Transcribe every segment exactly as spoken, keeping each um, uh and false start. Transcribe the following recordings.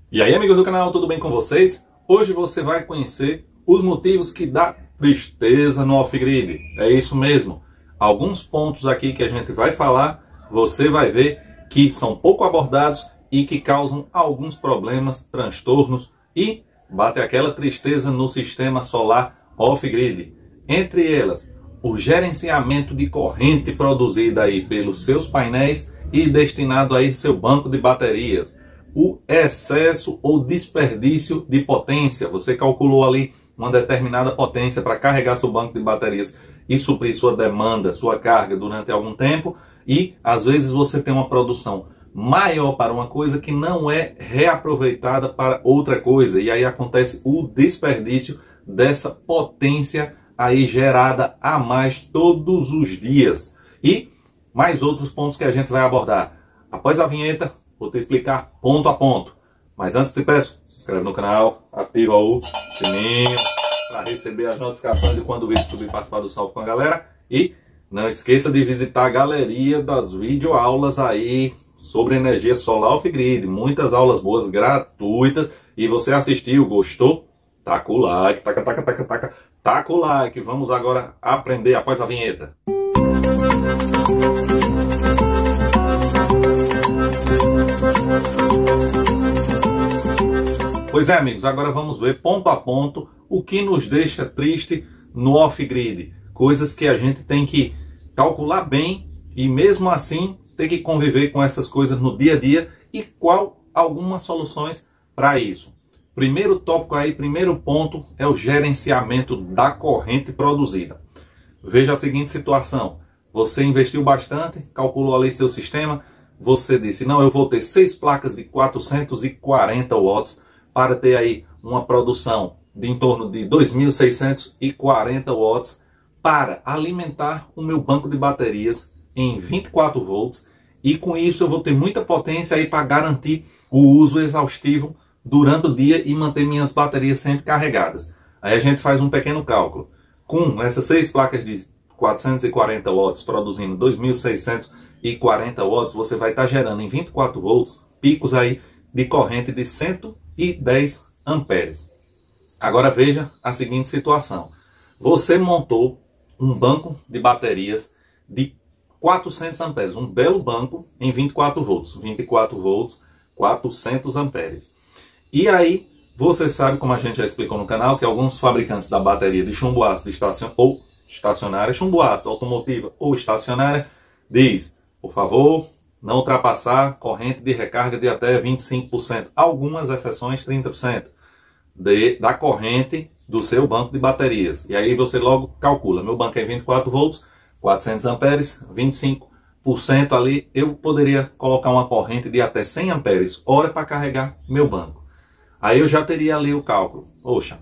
E aí, amigos do canal, tudo bem com vocês? Hoje você vai conhecer os motivos que dá tristeza no off-grid. É isso mesmo. Alguns pontos aqui que a gente vai falar, você vai ver que são pouco abordados e que causam alguns problemas, transtornos e bate aquela tristeza no sistema solar off-grid. Entre elas, o gerenciamento de corrente produzida aí pelos seus painéis e destinado aí seu banco de baterias. O excesso ou desperdício de potência. Você calculou ali uma determinada potência para carregar seu banco de baterias e suprir sua demanda, sua carga durante algum tempo, e às vezes você tem uma produção maior para uma coisa que não é reaproveitada para outra coisa, e aí acontece o desperdício dessa potência aí gerada a mais todos os dias. E mais outros pontos que a gente vai abordar. Após a vinheta, vou te explicar ponto a ponto. Mas antes te peço, se inscreve no canal, ativa o sininho para receber as notificações de quando o vídeo subir e participar do salve com a galera. E não esqueça de visitar a galeria das videoaulas aí sobre energia solar off-grid. Muitas aulas boas, gratuitas. E você assistiu, gostou? Taca o like, taca, taca, taca, taca, taca o like. Vamos agora aprender após a vinheta. Pois é, amigos, agora vamos ver ponto a ponto o que nos deixa triste no off-grid. Coisas que a gente tem que calcular bem e mesmo assim ter que conviver com essas coisas no dia a dia e qual algumas soluções para isso. Primeiro tópico aí, primeiro ponto é o gerenciamento da corrente produzida. Veja a seguinte situação. Você investiu bastante, calculou ali seu sistema, você disse, não, eu vou ter seis placas de quatrocentos e quarenta watts para ter aí uma produção de em torno de dois mil seiscentos e quarenta watts para alimentar o meu banco de baterias em vinte e quatro volts, e com isso eu vou ter muita potência aí para garantir o uso exaustivo durante o dia e manter minhas baterias sempre carregadas. Aí a gente faz um pequeno cálculo. Com essas seis placas de quatrocentos e quarenta watts produzindo dois mil seiscentos e quarenta watts, você vai estar gerando em vinte e quatro volts picos aí de corrente de cento e dez amperes. Agora veja a seguinte situação. Você montou um banco de baterias de quatrocentos amperes, um belo banco em vinte e quatro volts, vinte e quatro volts, quatrocentos amperes. E aí, você sabe, como a gente já explicou no canal, que alguns fabricantes da bateria de chumbo ácido estacion... ou estacionária, chumbo ácido, automotiva ou estacionária, diz, por favor, não ultrapassar corrente de recarga de até vinte e cinco por cento, algumas exceções trinta por cento de, da corrente do seu banco de baterias. E aí você logo calcula, meu banco é vinte e quatro volts, quatrocentos amperes, vinte e cinco por cento ali, eu poderia colocar uma corrente de até cem amperes hora para carregar meu banco. Aí eu já teria ali o cálculo. Poxa,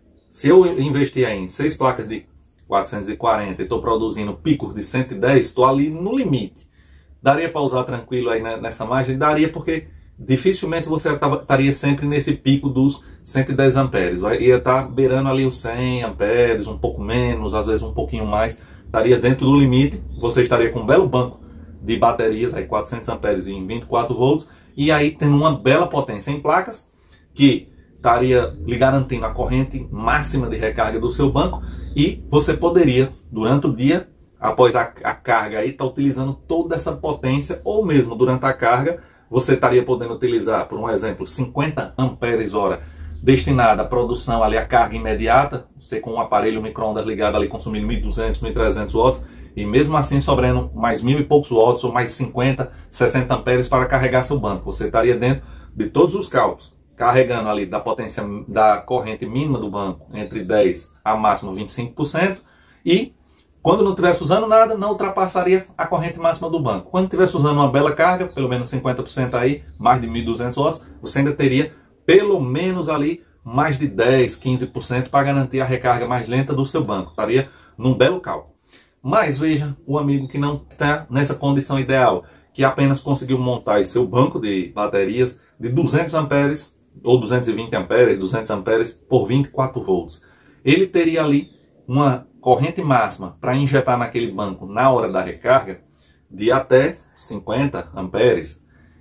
se eu investir aí em seis placas de quatrocentos e quarenta e estou produzindo picos de cento e dez, estou ali no limite. Daria para usar tranquilo aí nessa margem? Daria, porque dificilmente você estaria sempre nesse pico dos cento e dez amperes. Ia estar beirando ali os cem amperes, um pouco menos, às vezes um pouquinho mais. Estaria dentro do limite, você estaria com um belo banco de baterias, aí quatrocentos amperes em vinte e quatro volts, e aí tendo uma bela potência em placas, que estaria lhe garantindo a corrente máxima de recarga do seu banco, e você poderia, durante o dia, após a, a carga, estar tá utilizando toda essa potência, ou mesmo durante a carga, você estaria podendo utilizar, por um exemplo, cinquenta amperes hora, destinada à produção, ali, à carga imediata, você com um aparelho micro-ondas ligado ali, consumindo mil e duzentos, mil e trezentos watts, e mesmo assim sobrando mais mil e poucos watts, ou mais cinquenta, sessenta amperes para carregar seu banco. Você estaria dentro de todos os cálculos, carregando ali da potência da corrente mínima do banco entre dez a máximo vinte e cinco por cento, e quando não estivesse usando nada, não ultrapassaria a corrente máxima do banco. Quando estivesse usando uma bela carga, pelo menos cinquenta por cento aí, mais de mil e duzentos watts, você ainda teria pelo menos ali mais de dez, quinze por cento para garantir a recarga mais lenta do seu banco. Estaria num belo cálculo. Mas veja o amigo que não está nessa condição ideal, que apenas conseguiu montar seu banco de baterias de duzentos amperes, ou duzentos e vinte amperes, duzentos amperes por vinte e quatro volts. Ele teria ali uma corrente máxima para injetar naquele banco na hora da recarga de até cinquenta amperes.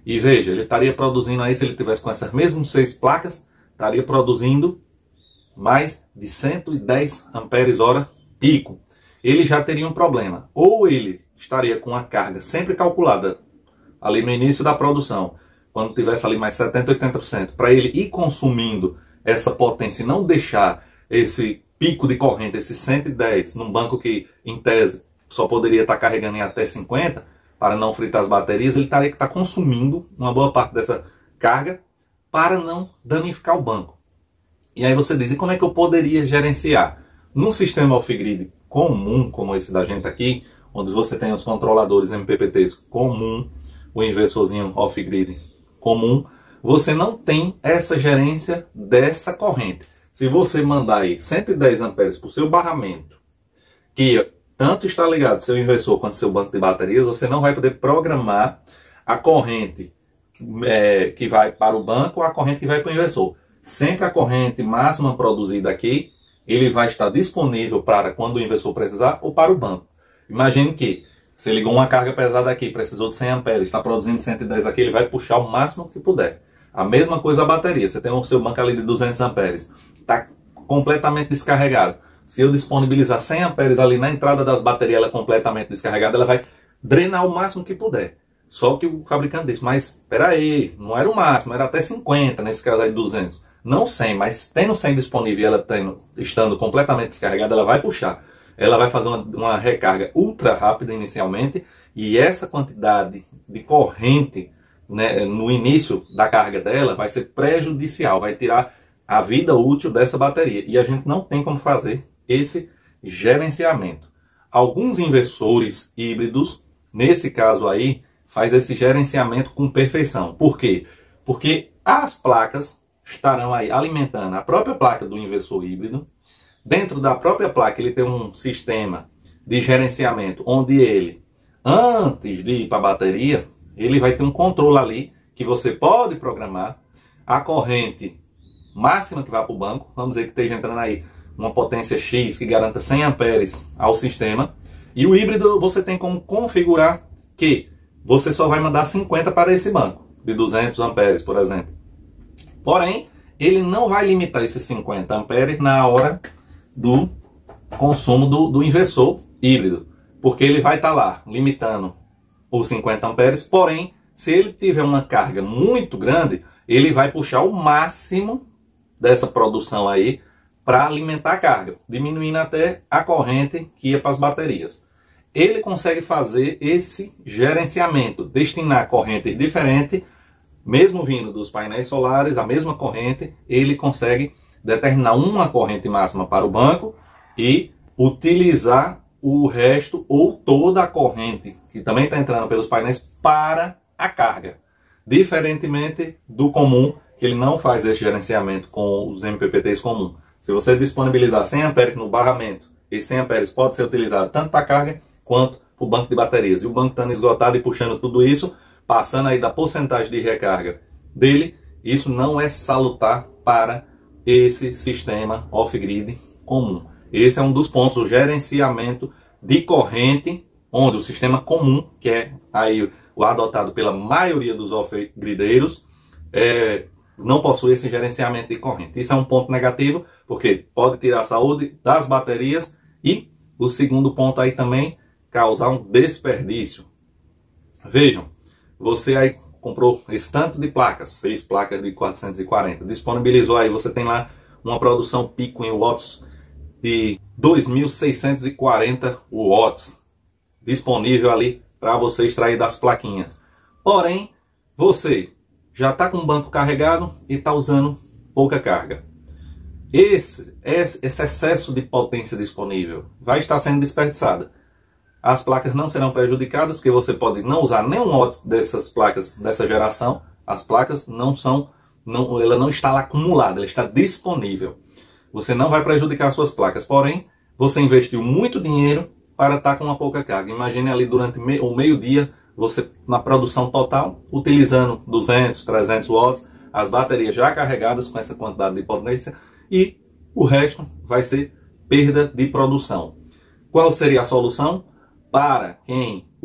E veja, ele estaria produzindo aí, se ele tivesse com essas mesmas seis placas, estaria produzindo mais de cento e dez amperes hora pico. Ele já teria um problema. Ou ele estaria com a carga sempre calculada ali no início da produção, quando tivesse ali mais setenta, oitenta por cento, para ele ir consumindo essa potência e não deixar esse pico de corrente, esse cento e dez, num banco que, em tese, só poderia estar carregando em até cinquenta, para não fritar as baterias, ele estaria que estar consumindo uma boa parte dessa carga para não danificar o banco. E aí você diz, e como é que eu poderia gerenciar? Num sistema off-grid comum, como esse da gente aqui, onde você tem os controladores M P P Ts comum, o inversorzinho off-grid comum, você não tem essa gerência dessa corrente. Se você mandar aí cento e dez amperes para o seu barramento, que tanto está ligado seu inversor quanto seu banco de baterias, você não vai poder programar a corrente é, que vai para o banco ou a corrente que vai para o inversor. Sempre a corrente máxima produzida aqui, ele vai estar disponível para quando o inversor precisar ou para o banco. Imagine que você ligou uma carga pesada aqui, precisou de cem amperes, está produzindo cento e dez aqui, ele vai puxar o máximo que puder. A mesma coisa a bateria, você tem o seu banco ali de duzentos amperes, está completamente descarregado. Se eu disponibilizar cem amperes ali na entrada das baterias, ela é completamente descarregada, ela vai drenar o máximo que puder. Só que o fabricante disse, mas espera aí, não era o máximo, era até cinquenta, nesse caso aí duzentos. Não cem, mas tendo cem disponível e ela tendo, estando completamente descarregada, ela vai puxar. Ela vai fazer uma, uma recarga ultra rápida inicialmente, e essa quantidade de corrente, né, no início da carga dela vai ser prejudicial, vai tirar a vida útil dessa bateria. E a gente não tem como fazer esse gerenciamento. Alguns inversores híbridos, nesse caso aí, faz esse gerenciamento com perfeição. Por quê? Porque as placas estarão aí alimentando a própria placa do inversor híbrido. Dentro da própria placa ele tem um sistema de gerenciamento onde ele, antes de ir para a bateria, ele vai ter um controle ali que você pode programar a corrente máxima que vai para o banco. Vamos dizer que esteja entrando aí uma potência X que garanta cem amperes ao sistema. E o híbrido você tem como configurar que você só vai mandar cinquenta para esse banco, de duzentos amperes, por exemplo. Porém, ele não vai limitar esses cinquenta amperes na hora do consumo do, do inversor híbrido, porque ele vai estar lá limitando os cinquenta amperes, porém, se ele tiver uma carga muito grande, ele vai puxar o máximo dessa produção aí para alimentar a carga, diminuindo até a corrente que ia para as baterias. Ele consegue fazer esse gerenciamento, destinar correntes diferentes, mesmo vindo dos painéis solares, a mesma corrente, ele consegue determinar uma corrente máxima para o banco e utilizar o resto ou toda a corrente que também está entrando pelos painéis para a carga. Diferentemente do comum, que ele não faz esse gerenciamento com os M P P Ts comum. Se você disponibilizar cem amperes no barramento, esses cem amperes pode ser utilizado tanto para a carga quanto para o banco de baterias. E o banco estando esgotado e puxando tudo isso, passando aí da porcentagem de recarga dele, isso não é salutar para esse sistema off-grid comum. Esse é um dos pontos, o gerenciamento de corrente, onde o sistema comum, que é aí o adotado pela maioria dos off-grideiros, é, não possui esse gerenciamento de corrente. Isso é um ponto negativo, porque pode tirar a saúde das baterias e o segundo ponto aí também, causar um desperdício. Vejam, você aí comprou esse tanto de placas, seis placas de quatrocentos e quarenta, disponibilizou aí, você tem lá uma produção pico em watts de dois mil seiscentos e quarenta watts disponível ali para você extrair das plaquinhas. Porém, você já está com o banco carregado e está usando pouca carga. Esse, esse excesso de potência disponível vai estar sendo desperdiçada. As placas não serão prejudicadas, porque você pode não usar nenhum watt dessas placas dessa geração. As placas não são, não, ela não está lá acumulada, ela está disponível. Você não vai prejudicar suas placas, porém, você investiu muito dinheiro para estar com uma pouca carga. Imagine ali durante o meio-dia, você na produção total, utilizando duzentos, trezentos watts, as baterias já carregadas com essa quantidade de potência, e o resto vai ser perda de produção. Qual seria a solução? Para quem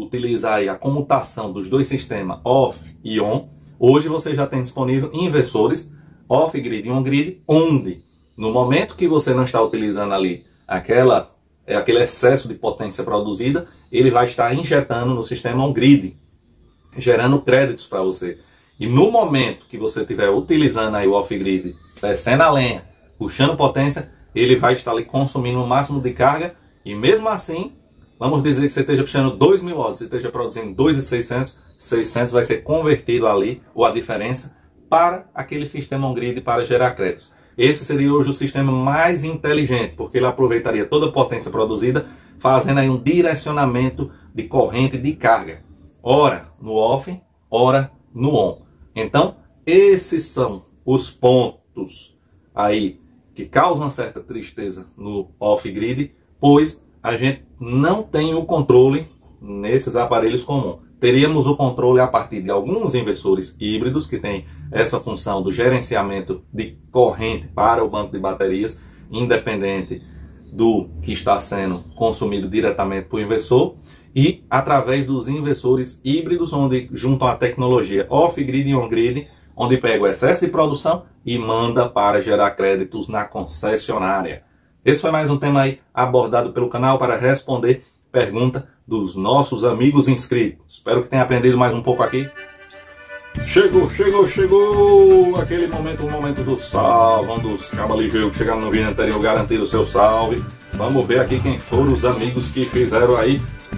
utilizar aí a comutação dos dois sistemas off e on, hoje você já tem disponível inversores off-grid e on-grid, onde no momento que você não está utilizando ali aquela, aquele excesso de potência produzida, ele vai estar injetando no sistema on-grid, gerando créditos para você. E no momento que você estiver utilizando aí o off-grid, descendo a lenha, puxando potência, ele vai estar ali consumindo o máximo de carga, e mesmo assim, vamos dizer que você esteja puxando dois mil watts e esteja produzindo dois mil e seiscentos, seiscentos vai ser convertido ali, ou a diferença, para aquele sistema on-grid para gerar créditos. Esse seria hoje o sistema mais inteligente, porque ele aproveitaria toda a potência produzida, fazendo aí um direcionamento de corrente de carga. Ora no off, ora no on. Então, esses são os pontos aí que causam uma certa tristeza no off-grid, pois a gente não tem o controle nesses aparelhos comuns. Teríamos o controle a partir de alguns inversores híbridos que têm essa função do gerenciamento de corrente para o banco de baterias, independente do que está sendo consumido diretamente por inversor, e através dos inversores híbridos, onde juntam a tecnologia off-grid e on-grid, onde pega o excesso de produção e manda para gerar créditos na concessionária. Esse foi mais um tema aí abordado pelo canal para responder pergunta dos nossos amigos inscritos. Espero que tenha aprendido mais um pouco aqui. Chegou, chegou, chegou aquele momento, o momento do salve, onde os cabalijeiros que chegaram no vídeo anterior garantiram o seu salve. Vamos ver aqui quem foram os amigos que fizeram aí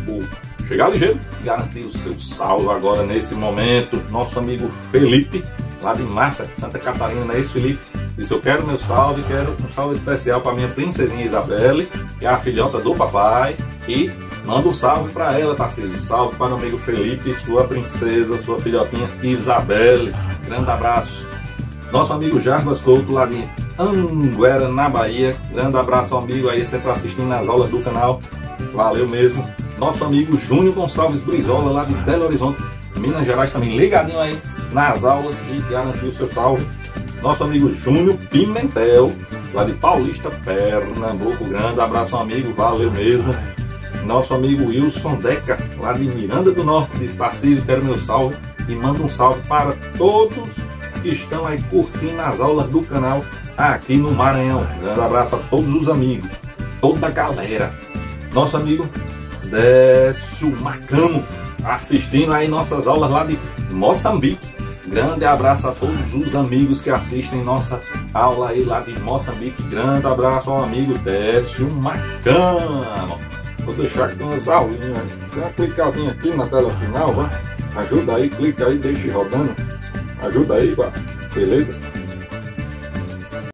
o Chegar Ligeiro, garantir o seu salve agora nesse momento. Nosso amigo Felipe, lá de Marta, Santa Catarina, não é isso, Felipe? Disse: eu quero meu salve, quero um salve especial para minha princesinha Isabelle, que é a filhota do papai, e manda um salve para ela, parceiro. Salve para o amigo Felipe, sua princesa, sua filhotinha Isabelle. Grande abraço. Nosso amigo Jarbas Couto, lá de Anguera, na Bahia. Grande abraço, amigo aí, sempre assistindo nas aulas do canal. Valeu mesmo. Nosso amigo Júnior Gonçalves Brizola, lá de Belo Horizonte, Minas Gerais, também ligadinho aí nas aulas e garantiu o seu salve. Nosso amigo Júnior Pimentel, lá de Paulista, Pernambuco. Grande abraço, amigo, valeu mesmo. Nosso amigo Wilson Deca, lá de Miranda do Norte, de Tarcísio, quero meu salve. E manda um salve para todos que estão aí curtindo as aulas do canal aqui no Maranhão. Grande abraço a todos os amigos, toda a galera. Nosso amigo Décio Macamo, assistindo aí nossas aulas lá de Moçambique. Grande abraço a todos os amigos que assistem nossa aula aí lá de Moçambique. Grande abraço ao amigo Décio Macamo. Vou deixar aqui umas aulinhas. Dá uma clicadinha aqui na tela final, vai. Ajuda aí, clica aí, deixa rodando. Ajuda aí, vai. Beleza?